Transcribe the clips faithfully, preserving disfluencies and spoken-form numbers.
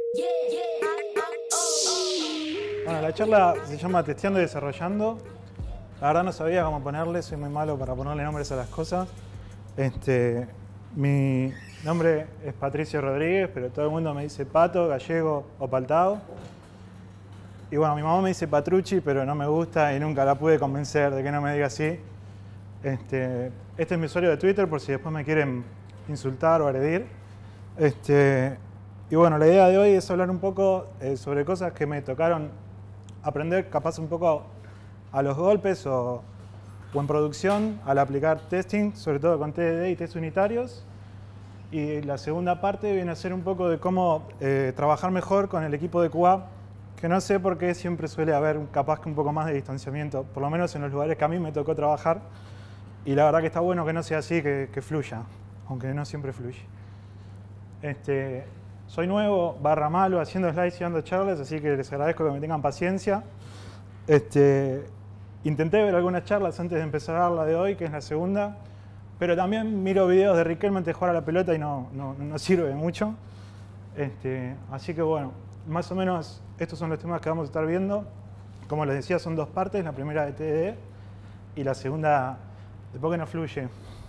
Bueno, la charla se llama Testeando y Desarrollando. La verdad no sabía cómo ponerle, soy muy malo para ponerle nombres a las cosas. Este, mi nombre es Patricio Rodríguez, pero todo el mundo me dice Pato, Gallego o Paltao. Y bueno, mi mamá me dice Patrucci, pero no me gusta y nunca la pude convencer de que no me diga así. Este, este es mi usuario de Twitter por si después me quieren insultar o agredir. Este, y bueno, la idea de hoy es hablar un poco eh, sobre cosas que me tocaron aprender capaz un poco a los golpes o, o en producción al aplicar testing, sobre todo con T D D y test unitarios. Y la segunda parte viene a ser un poco de cómo eh, trabajar mejor con el equipo de Q A, que no sé por qué siempre suele haber capaz que un poco más de distanciamiento, por lo menos en los lugares que a mí me tocó trabajar. Y la verdad que está bueno que no sea así, que, que fluya, aunque no siempre fluye. Este, soy nuevo, barra malo, haciendo slides y dando charlas, así que les agradezco que me tengan paciencia. Este, intenté ver algunas charlas antes de empezar la de hoy, que es la segunda, pero también miro videos de Riquelme antes de jugar a la pelota y no, no, no sirve mucho. Este, así que bueno, más o menos estos son los temas que vamos a estar viendo. Como les decía, son dos partes, la primera de T D D y la segunda de por qué no fluye.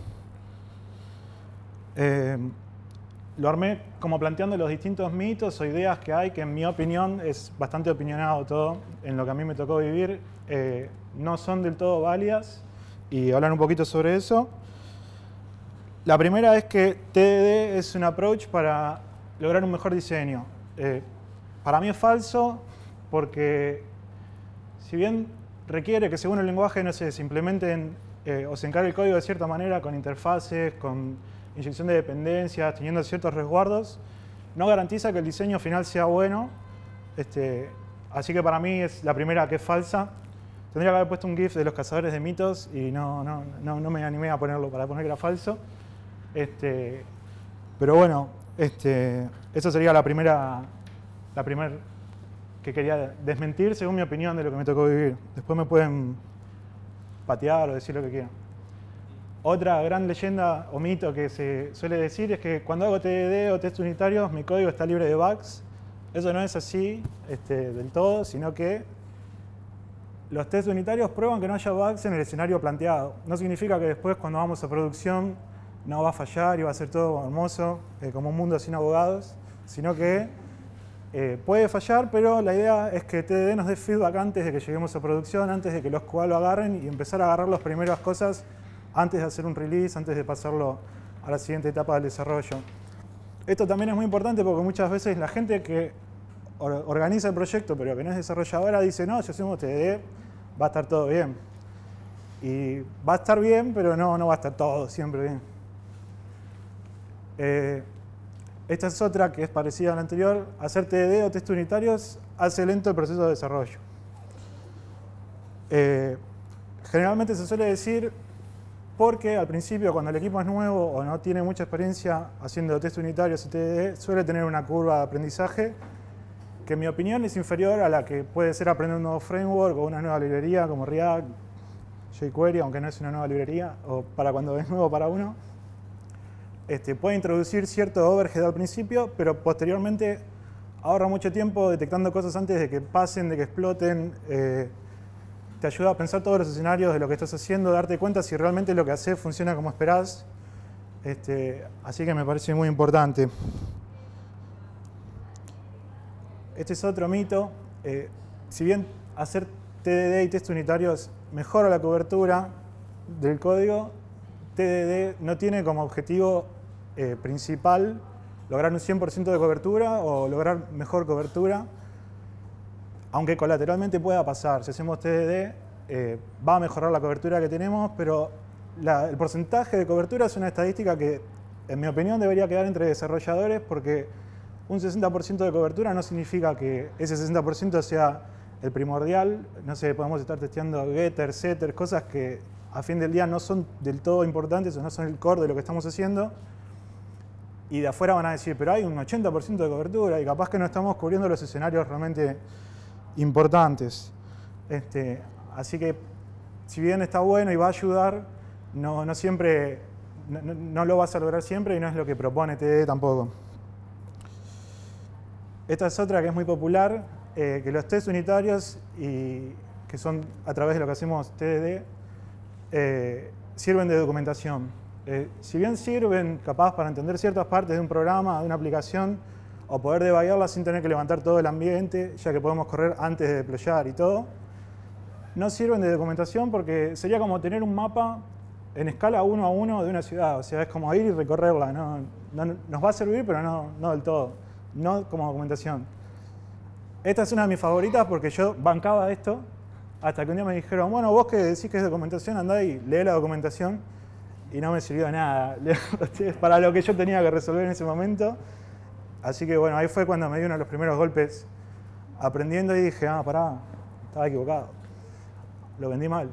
Eh, lo armé como planteando los distintos mitos o ideas que hay, que en mi opinión es bastante opinionado todo, en lo que a mí me tocó vivir, eh, no son del todo válidas, y hablar un poquito sobre eso. La primera es que T D D es un approach para lograr un mejor diseño. Eh, para mí es falso, porque si bien requiere que según el lenguaje no sé, se implementen eh, o se encargue el código de cierta manera con interfaces, con inyección de dependencias, teniendo ciertos resguardos, no garantiza que el diseño final sea bueno. Este, así que para mí es la primera que es falsa. Tendría que haber puesto un GIF de los cazadores de mitos y no, no, no, no me animé a ponerlo para poner que era falso. Este, pero bueno, este, esa sería la primera, la primera que quería desmentir según mi opinión de lo que me tocó vivir. Después me pueden patear o decir lo que quieran. Otra gran leyenda o mito que se suele decir es que cuando hago T D D o test unitarios mi código está libre de bugs. Eso no es así este, del todo, sino que los test unitarios prueban que no haya bugs en el escenario planteado. No significa que después cuando vamos a producción no va a fallar y va a ser todo hermoso, eh, como un mundo sin abogados, sino que eh, puede fallar, pero la idea es que T D D nos dé feedback antes de que lleguemos a producción, antes de que los Q A lo agarren y empezar a agarrar las primeras cosas antes de hacer un release, antes de pasarlo a la siguiente etapa del desarrollo. Esto también es muy importante porque muchas veces la gente que organiza el proyecto pero que no es desarrolladora dice no, si hacemos T D D va a estar todo bien. Y va a estar bien, pero no, no va a estar todo siempre bien. Eh, esta es otra que es parecida a la anterior. Hacer T D D o test unitarios hace lento el proceso de desarrollo. Eh, generalmente se suele decir porque al principio, cuando el equipo es nuevo o no tiene mucha experiencia haciendo test unitarios y T D D, suele tener una curva de aprendizaje que en mi opinión es inferior a la que puede ser aprender un nuevo framework o una nueva librería como React, jQuery, aunque no es una nueva librería, o para cuando es nuevo para uno. Este, puede introducir cierto overhead al principio, pero posteriormente ahorra mucho tiempo detectando cosas antes de que pasen, de que exploten. Eh, te ayuda a pensar todos los escenarios de lo que estás haciendo, darte cuenta si realmente lo que haces funciona como esperás. Este, así que me parece muy importante. Este es otro mito. Eh, si bien hacer T D D y test unitarios mejora la cobertura del código, T D D no tiene como objetivo eh, principal lograr un cien por ciento de cobertura o lograr mejor cobertura. Aunque colateralmente pueda pasar, si hacemos T D D eh, va a mejorar la cobertura que tenemos, pero la, el porcentaje de cobertura es una estadística que, en mi opinión, debería quedar entre desarrolladores, porque un sesenta por ciento de cobertura no significa que ese sesenta por ciento sea el primordial. No sé, podemos estar testeando getter, setter, cosas que a fin del día no son del todo importantes o no son el core de lo que estamos haciendo. Y de afuera van a decir, pero hay un ochenta por ciento de cobertura y capaz que no estamos cubriendo los escenarios realmente importantes. Este, así que, si bien está bueno y va a ayudar, no, no siempre, no, no lo vas a lograr siempre y no es lo que propone T D D tampoco. Esta es otra que es muy popular, eh, que los test unitarios, y que son a través de lo que hacemos T D D, eh, sirven de documentación. Eh, si bien sirven capaz para entender ciertas partes de un programa, de una aplicación, o poder debuggarla sin tener que levantar todo el ambiente, ya que podemos correr antes de deployar y todo, no sirven de documentación porque sería como tener un mapa en escala uno a uno de una ciudad. O sea, es como ir y recorrerla. ¿no? No, nos va a servir, pero no, no del todo. No como documentación. Esta es una de mis favoritas porque yo bancaba esto hasta que un día me dijeron, bueno, vos que decís que es documentación, andá y lee la documentación. Y no me sirvió de nada para lo que yo tenía que resolver en ese momento. Así que bueno, ahí fue cuando me di uno de los primeros golpes aprendiendo y dije, ah, pará, estaba equivocado. Lo vendí mal.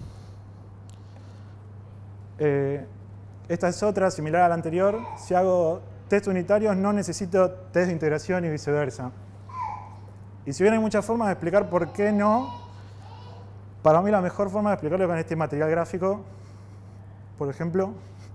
Eh, esta es otra, similar a la anterior. Si hago test unitarios, no necesito test de integración y viceversa. Y si bien hay muchas formas de explicar por qué no, para mí la mejor forma de explicarlo es con este material gráfico. Por ejemplo,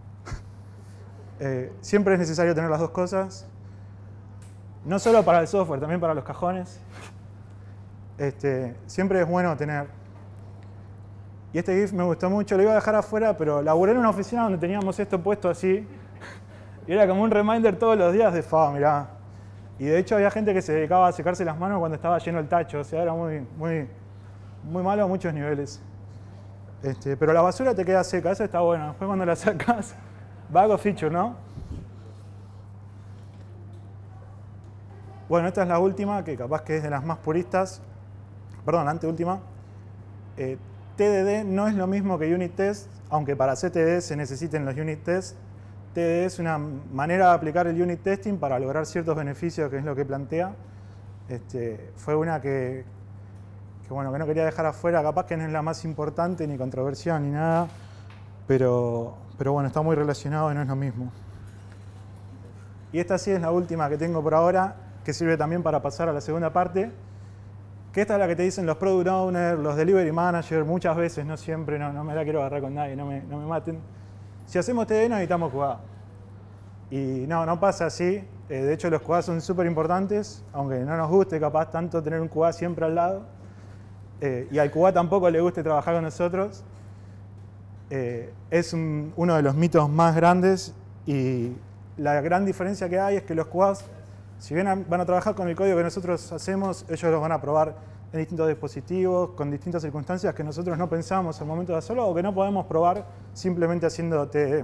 eh, siempre es necesario tener las dos cosas. No solo para el software, también para los cajones. Este, siempre es bueno tener. Y este GIF me gustó mucho, lo iba a dejar afuera, pero laburé en una oficina donde teníamos esto puesto así. Y era como un reminder todos los días de, fa, mirá. Y de hecho había gente que se dedicaba a secarse las manos cuando estaba lleno el tacho. O sea, era muy, muy, muy malo a muchos niveles. Este, pero la basura te queda seca, eso está bueno. Después cuando la sacas, bug of feature, ¿no? Bueno, esta es la última, que capaz que es de las más puristas. Perdón, la anteúltima. Eh, T D D no es lo mismo que unit test, aunque para C T D se necesiten los unit tests. T D D es una manera de aplicar el unit testing para lograr ciertos beneficios, que es lo que plantea. Este, fue una que, que, bueno, que no quería dejar afuera, capaz que no es la más importante, ni controversial, ni nada, pero, pero bueno, está muy relacionado y no es lo mismo. Y esta sí es la última que tengo por ahora, que sirve también para pasar a la segunda parte, que esta es la que te dicen los product owners, los delivery managers, muchas veces, no siempre, no, no me la quiero agarrar con nadie, no me, no me maten. Si hacemos T D D necesitamos Q A. Y no, no pasa así. Eh, de hecho, los Q A son súper importantes, aunque no nos guste capaz tanto tener un Q A siempre al lado. Eh, y al Q A tampoco le guste trabajar con nosotros. Eh, es un, uno de los mitos más grandes y la gran diferencia que hay es que los Q As, si bien van a trabajar con el código que nosotros hacemos, ellos los van a probar en distintos dispositivos, con distintas circunstancias que nosotros no pensamos al momento de hacerlo o que no podemos probar simplemente haciendo T D D.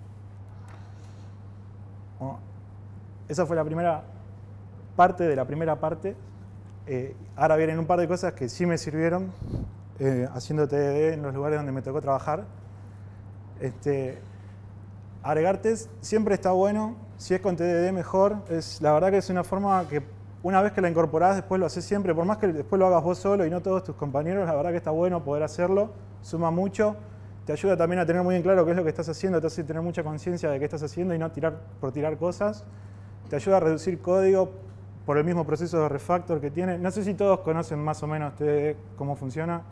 Bueno, esa fue la primera parte de la primera parte. Eh, ahora vienen un par de cosas que sí me sirvieron eh, haciendo T D D en los lugares donde me tocó trabajar. Este, agregar test siempre está bueno. Si es con T D D mejor. Es, la verdad que es una forma que una vez que la incorporás después lo haces siempre. Por más que después lo hagas vos solo y no todos tus compañeros, la verdad que está bueno poder hacerlo. Suma mucho. Te ayuda también a tener muy en claro qué es lo que estás haciendo. Te hace tener mucha conciencia de qué estás haciendo y no tirar por tirar cosas. Te ayuda a reducir código por el mismo proceso de refactor que tiene. No sé si todos conocen más o menos T D D, cómo funciona.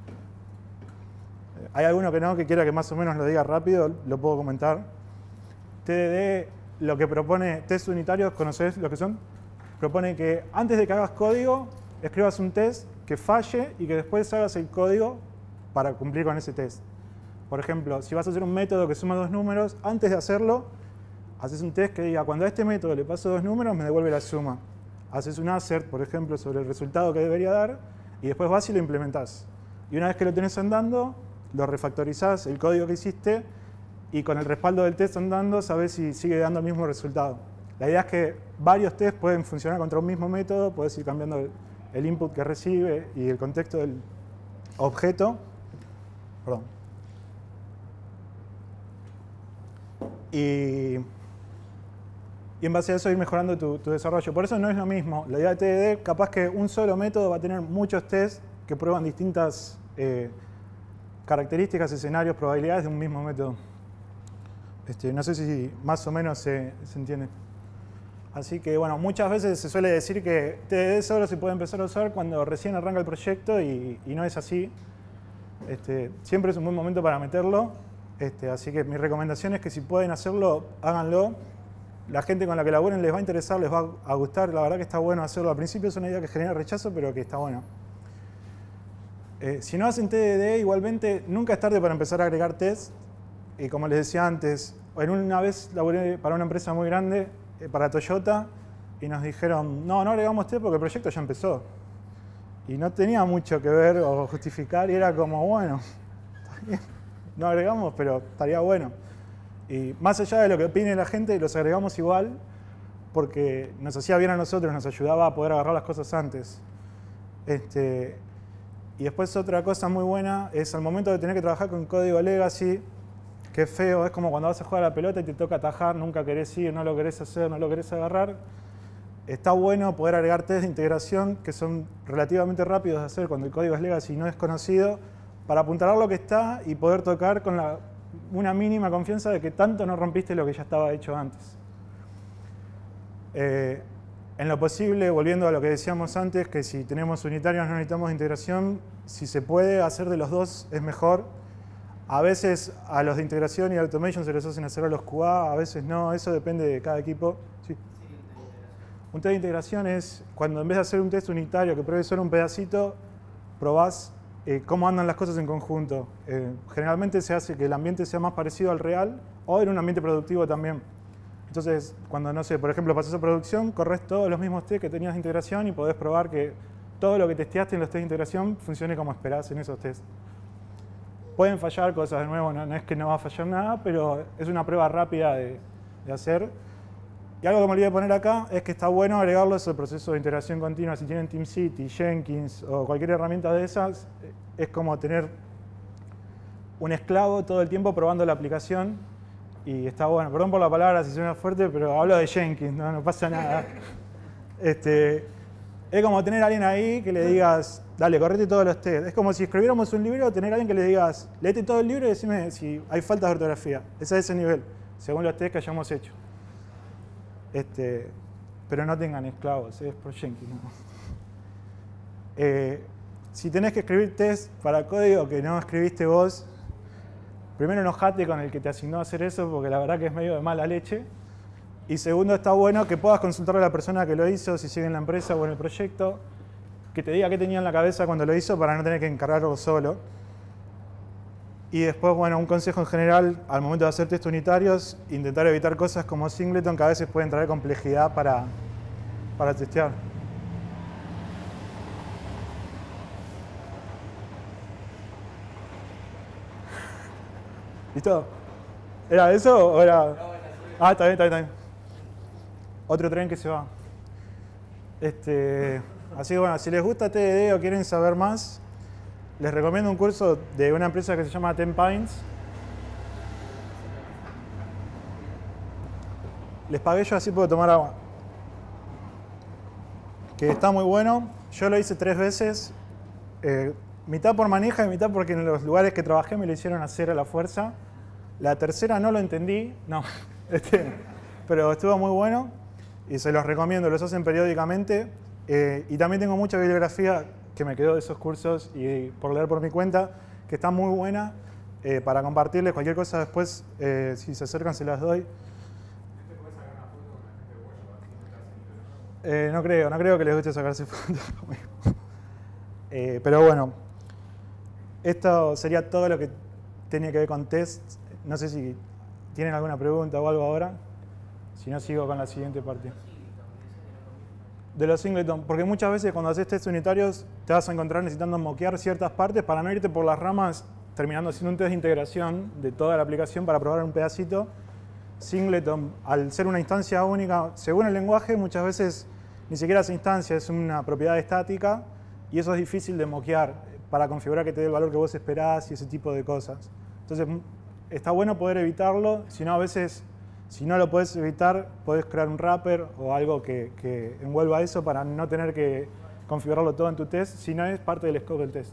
¿Hay alguno que no, que quiera que más o menos lo diga rápido? Lo puedo comentar. T D D lo que propone, test unitarios, ¿conocés lo que son? Propone que antes de que hagas código, escribas un test que falle y que después hagas el código para cumplir con ese test. Por ejemplo, si vas a hacer un método que suma dos números, antes de hacerlo, haces un test que diga, cuando a este método le paso dos números, me devuelve la suma. Haces un assert, por ejemplo, sobre el resultado que debería dar, y después vas y lo implementás. Y una vez que lo tenés andando, lo refactorizás, el código que hiciste, y con el respaldo del test andando, sabés si sigue dando el mismo resultado. La idea es que varios tests pueden funcionar contra un mismo método, puedes ir cambiando el, el input que recibe y el contexto del objeto. Perdón. Y, y en base a eso ir mejorando tu, tu desarrollo. Por eso no es lo mismo. La idea de T D D, capaz que un solo método va a tener muchos tests que prueban distintas eh, características, escenarios, probabilidades de un mismo método. Este, no sé si más o menos se, se entiende. Así que bueno, muchas veces se suele decir que T D D solo se puede empezar a usar cuando recién arranca el proyecto y, y no es así. Este, siempre es un buen momento para meterlo. Este, así que mi recomendación es que si pueden hacerlo, háganlo. la gente con la que laburen les va a interesar, les va a gustar. La verdad que está bueno hacerlo. Al principio es una idea que genera rechazo, pero que está bueno. Eh, si no hacen T D D, igualmente nunca es tarde para empezar a agregar test. Y como les decía antes, en una vez laburé para una empresa muy grande, eh, para Toyota, y nos dijeron, no, no agregamos test porque el proyecto ya empezó. Y no tenía mucho que ver o justificar, y era como, bueno, está bien, no agregamos, pero estaría bueno. Y más allá de lo que opine la gente, los agregamos igual, porque nos hacía bien a nosotros, nos ayudaba a poder agarrar las cosas antes. Este, y después otra cosa muy buena es al momento de tener que trabajar con código legacy, que es feo, es como cuando vas a jugar a la pelota y te toca atajar, nunca querés ir, no lo querés hacer, no lo querés agarrar. Está bueno poder agregar test de integración que son relativamente rápidos de hacer cuando el código es legacy y no es conocido, para apuntalar lo que está y poder tocar con la, una mínima confianza de que tanto no rompiste lo que ya estaba hecho antes. Eh, en lo posible, volviendo a lo que decíamos antes, que si tenemos unitarios no necesitamos integración, si se puede hacer de los dos es mejor. A veces a los de integración y automation se les hacen hacer a los Q A, a veces no, eso depende de cada equipo. Sí. Un test de integración es cuando en vez de hacer un test unitario que pruebe solo un pedacito, probás eh, cómo andan las cosas en conjunto. Eh, generalmente se hace que el ambiente sea más parecido al real o en un ambiente productivo también. Entonces, cuando, no sé, por ejemplo, pasas a producción, corres todos los mismos test que tenías de integración y podés probar que todo lo que testeaste en los test de integración funcione como esperás en esos tests. Pueden fallar cosas, de nuevo, no, no es que no va a fallar nada, pero es una prueba rápida de, de hacer. Y algo que me olvidé de poner acá es que está bueno agregarlo a ese proceso de integración continua. Si tienen TeamCity, Jenkins o cualquier herramienta de esas, es como tener un esclavo todo el tiempo probando la aplicación. Y está bueno. Perdón por la palabra si suena fuerte, pero hablo de Jenkins, no, no pasa nada. Este, es como tener a alguien ahí que le digas, dale, correte todos los test. Es como si escribiéramos un libro, tener a alguien que le digas, léete todo el libro y decime si hay faltas de ortografía. Ese es ese nivel, según los test que hayamos hecho. Este, pero no tengan esclavos, es por Jenkins. ¿No? Eh, si tenés que escribir test para código que no escribiste vos, primero enojate con el que te asignó a hacer eso, porque la verdad que es medio de mala leche. Y segundo, está bueno que puedas consultar a la persona que lo hizo, si sigue en la empresa o en el proyecto, que te diga qué tenía en la cabeza cuando lo hizo para no tener que encargarlo solo. Y después, bueno, un consejo en general, al momento de hacer test unitarios, intentar evitar cosas como singleton, que a veces pueden traer complejidad para, para testear. ¿Listo? ¿Era eso o era...? Ah, está bien, está bien, está bien. Otro tren que se va. Este, así que bueno, si les gusta T D D o quieren saber más, les recomiendo un curso de una empresa que se llama Ten Pines. Les pagué yo, así puedo tomar agua. Que está muy bueno. Yo lo hice tres veces. Eh, mitad por manija y mitad porque en los lugares que trabajé me lo hicieron hacer a la fuerza. La tercera no lo entendí. No. Este, pero estuvo muy bueno. Y se los recomiendo. Los hacen periódicamente. Eh, y también tengo mucha bibliografía que me quedó de esos cursos y por leer por mi cuenta, que está muy buena eh, para compartirles. Cualquier cosa después, eh, si se acercan, se las doy. Eh, no creo, no creo que les guste sacarse fotos conmigo. Eh, pero bueno, esto sería todo lo que tenía que ver con test. No sé si tienen alguna pregunta o algo ahora. Si no, sigo con la siguiente parte. De los singleton, porque muchas veces cuando haces test unitarios te vas a encontrar necesitando moquear ciertas partes para no irte por las ramas, terminando haciendo un test de integración de toda la aplicación para probar un pedacito. Singleton, al ser una instancia única, según el lenguaje, muchas veces ni siquiera es instancia, es una propiedad estática y eso es difícil de moquear para configurar que te dé el valor que vos esperás y ese tipo de cosas. Entonces, está bueno poder evitarlo, si no a veces... Si no lo puedes evitar, puedes crear un wrapper o algo que, que envuelva eso para no tener que configurarlo todo en tu test, si no es parte del scope del test.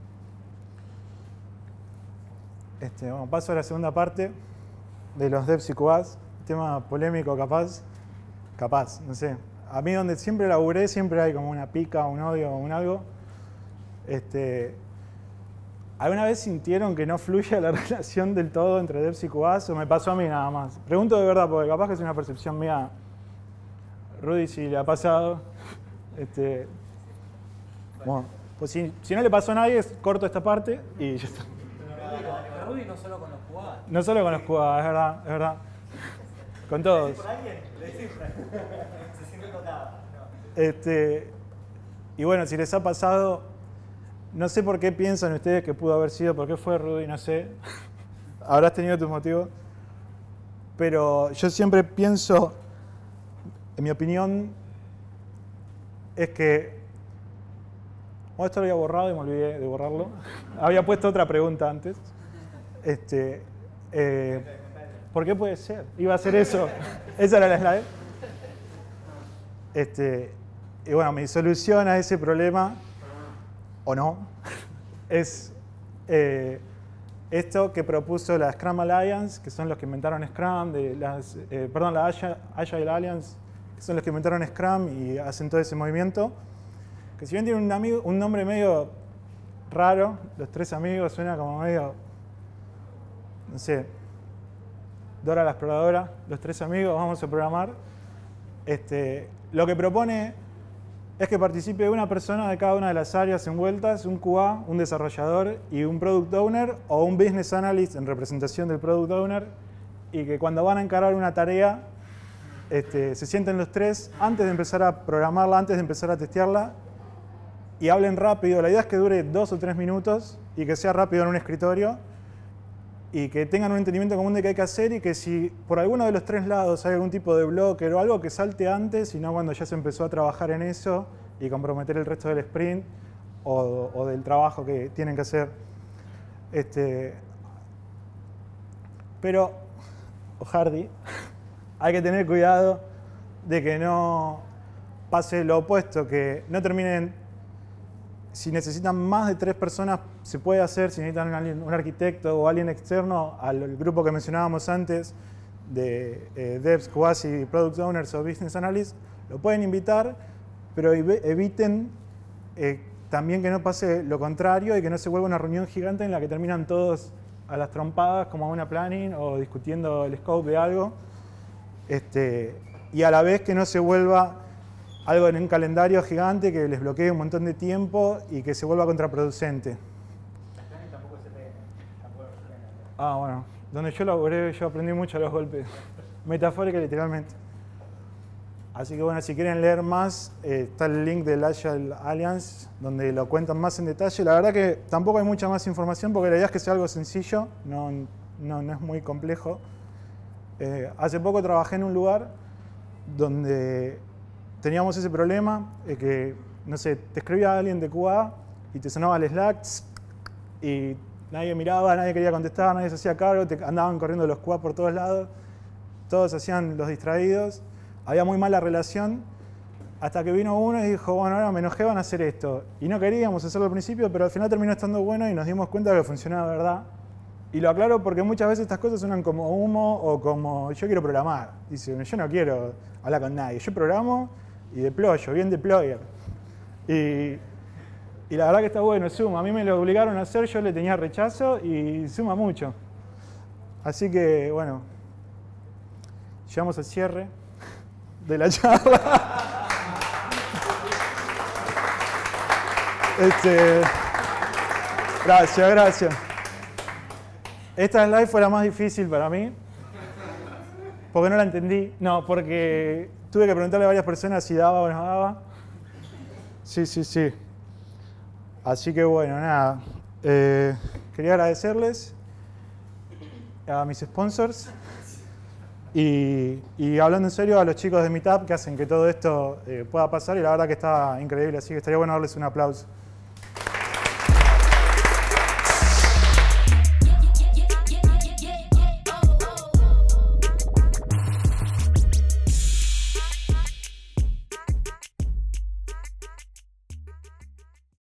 Este, bueno, paso a la segunda parte de los devs y Q As, tema polémico capaz, capaz, no sé. A mí donde siempre laburé siempre hay como una pica, un odio o un algo. Este, ¿Alguna vez sintieron que no fluye la relación del todo entre devs y Q As o me pasó a mí nada más? Pregunto de verdad, porque capaz que es una percepción mía. Rudy, si le ha pasado. Este, bueno, pues si, si no le pasó a nadie, corto esta parte y ya está. Pero Rudy no solo con los Q A. No solo con los Q A, es verdad, es verdad. Con todos. ¿Le decís por alguien? Le decís por alguien. Se siente tocado. No. Este, y bueno, si les ha pasado, no sé por qué piensan ustedes que pudo haber sido, por qué fue Rudy, no sé. Habrás tenido tus motivos. Pero yo siempre pienso, en mi opinión, es que... Bueno, esto lo había borrado y me olvidé de borrarlo. Había puesto otra pregunta antes. Este, eh, ¿Por qué puede ser? Iba a hacer eso. Esa era la slide. Este, y bueno, mi solución a ese problema, o no, es eh, esto que propuso la Scrum Alliance, que son los que inventaron Scrum, de las, eh, perdón, la Agile Alliance, que son los que inventaron Scrum y hacen todo ese movimiento. Que si bien tiene un, amigo, un nombre medio raro, los tres amigos, suena como medio, no sé, Dora la exploradora, los tres amigos, vamos a programar. Este, lo que propone es que participe una persona de cada una de las áreas envueltas, un Q A, un desarrollador y un Product Owner o un Business Analyst en representación del Product Owner, y que cuando van a encarar una tarea este, se sienten los tres antes de empezar a programarla, antes de empezar a testearla, y hablen rápido. La idea es que dure dos o tres minutos y que sea rápido en un escritorio y que tengan un entendimiento común de qué hay que hacer, y que si por alguno de los tres lados hay algún tipo de blocker o algo, que salte antes y no cuando ya se empezó a trabajar en eso y comprometer el resto del sprint o, o del trabajo que tienen que hacer. Este, pero, o Hardy, hay que tener cuidado de que no pase lo opuesto, que no terminen. Si necesitan más de tres personas, se puede hacer. Si necesitan un, un arquitecto o alguien externo al grupo que mencionábamos antes, de eh, devs, Q As y Product Owners o Business Analysts, lo pueden invitar, pero eviten eh, también que no pase lo contrario y que no se vuelva una reunión gigante en la que terminan todos a las trompadas como a una planning o discutiendo el scope de algo. Este, y a la vez que no se vuelva algo en un calendario gigante que les bloquee un montón de tiempo y que se vuelva contraproducente. Ah, bueno. Donde yo laboré, yo aprendí mucho a los golpes. Metafórica y literalmente. Así que bueno, si quieren leer más, eh, está el link del Agile Alliance, donde lo cuentan más en detalle. La verdad que tampoco hay mucha más información, porque la idea es que sea algo sencillo, no, no, no es muy complejo. Eh, hace poco trabajé en un lugar donde teníamos ese problema, eh, que, no sé, te escribía alguien de Q A y te sonaba el Slack y nadie miraba, nadie quería contestar, nadie se hacía cargo, te andaban corriendo los Q A por todos lados, todos hacían los distraídos, había muy mala relación, hasta que vino uno y dijo, bueno, ahora me enojé, van a hacer esto. Y no queríamos hacerlo al principio, pero al final terminó estando bueno y nos dimos cuenta de que funcionaba de verdad. Y lo aclaro porque muchas veces estas cosas suenan como humo o como yo quiero programar. Dice, yo no quiero hablar con nadie, yo programo y deployo, bien deployer. Y, y la verdad que está bueno, suma. A mí me lo obligaron a hacer, yo le tenía rechazo y suma mucho. Así que, bueno, llegamos al cierre de la charla. Este, gracias, gracias. Esta slide fue la más difícil para mí, porque no la entendí. No, porque tuve que preguntarle a varias personas si daba o no daba. Sí, sí, sí. Así que bueno, nada. Eh, quería agradecerles a mis sponsors y, y hablando en serio a los chicos de Meetup que hacen que todo esto eh, pueda pasar, y la verdad que está increíble, así que estaría bueno darles un aplauso.